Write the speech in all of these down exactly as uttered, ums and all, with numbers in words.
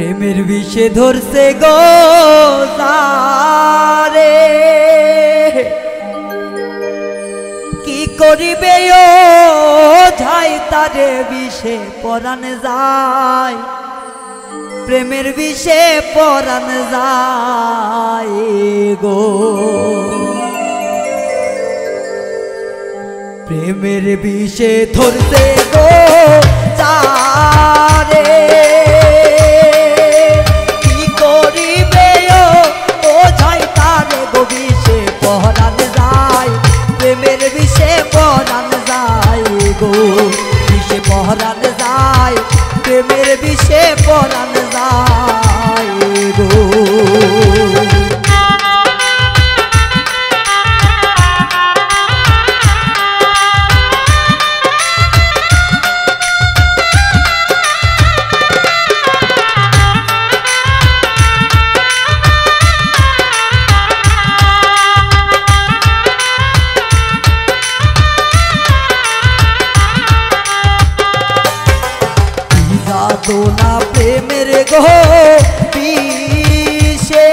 প্রেমের বিষে ধরছে গো তারে কি করিবে ও যাই তারে বিষে পরাণ যায় প্রেমের বিষে পরাণ যায় গো প্রেমের বিষে ধরছে গো তারে কি করিবে ও যাই তারে গো বিষে পরাণ যায় প্রেমের বিষে পরাণ যায় গো বিষে পরাণ যায় প্রেমের বিষে পরাণ যায় গো দোনা প্রেমের গো বিষে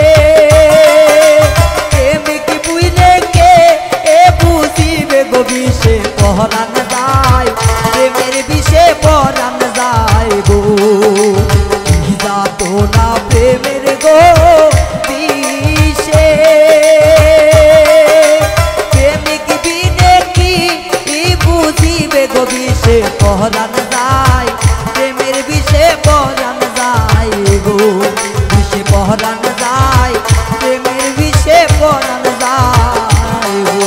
প্রেমিক বুঝলে কে এ বুঝিবে গো বিষে পরাণ যায় প্রেমের বিষে পরাণ যায় গো দোনা প্রেমের গো বিষে প্রেমিক বিনে কি বুঝিবে গো বিষে পরাণ যায় প্রেমের বিষে পরাণ যায় গো বিষে পরাণ যায় প্রেমের বিষে পরাণ যায় গো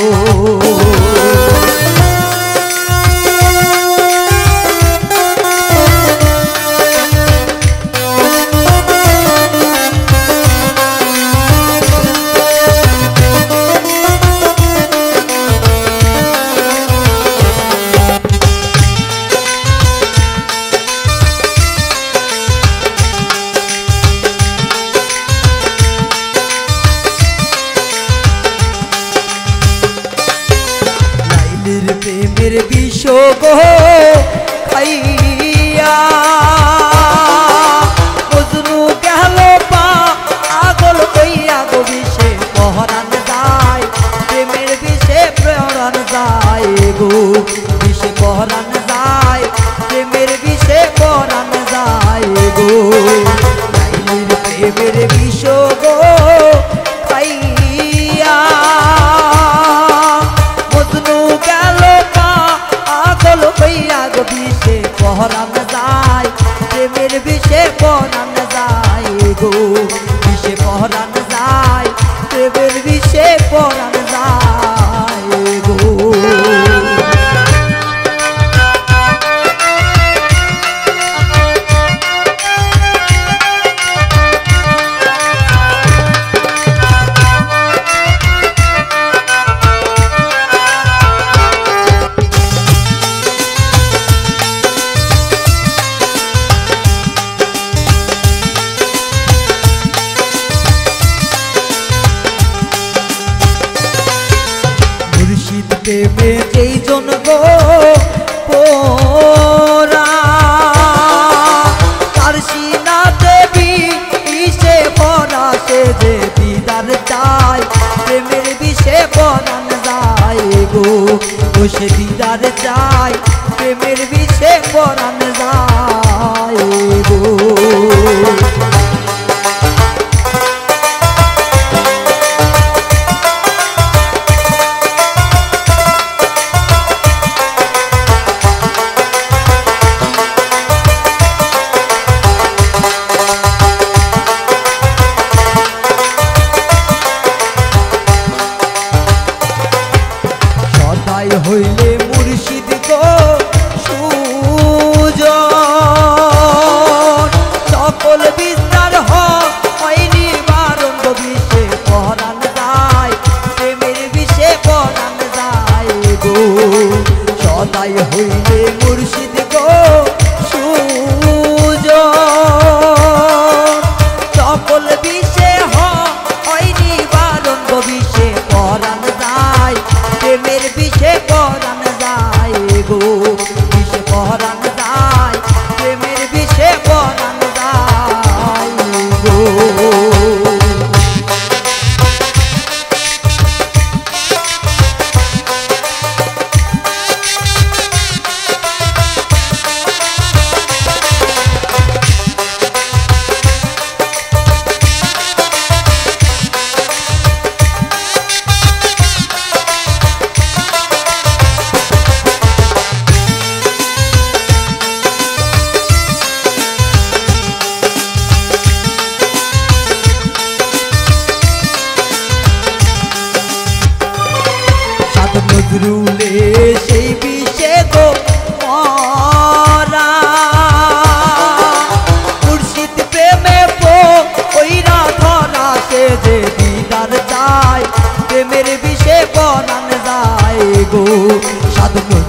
প্রেমের বিষ গো খাইয়া বজনু গেল পা আগল কইয়া গো বিষে পরাণ যায় প্রেমের বিষে পরাণ যায় গো বিষে পরাণ যায় প্রেমের বিষে পরাণ যায় গো প্রেমের বিষ গো খাইয়া বজনু গেল আগল কইয়া গো বিষে পরাণ যায় প্রেমের বিষে পরাণ যায় গো বিষে পরাণ যায় প্রেমের বিষে পরাণ যায় গো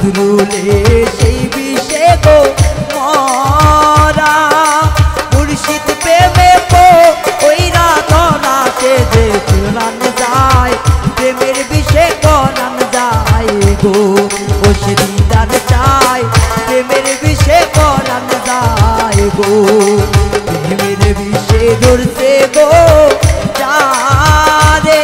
নজরুলে সেই বিষে গো মরা মুর্শিদ প্রেমে পো ওইরা ধনাতে যে পুরান যায় প্রেমের বিষে করান যায় গো ও সে দিদার চাই প্রেমের বিষে করান যায় গো প্রেমের বিষে ধরছে গো যারে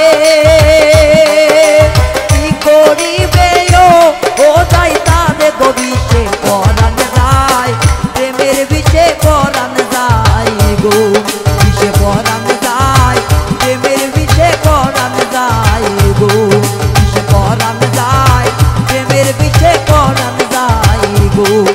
কি করিবে ও যাই তারে গো বিষে করান যায় প্রেমের বিষে করান যায় গো বিষে করান যায় প্রেমের বিষে করান যায় গো বিষে করান যায় প্রেমের বিষে করান যায় গো।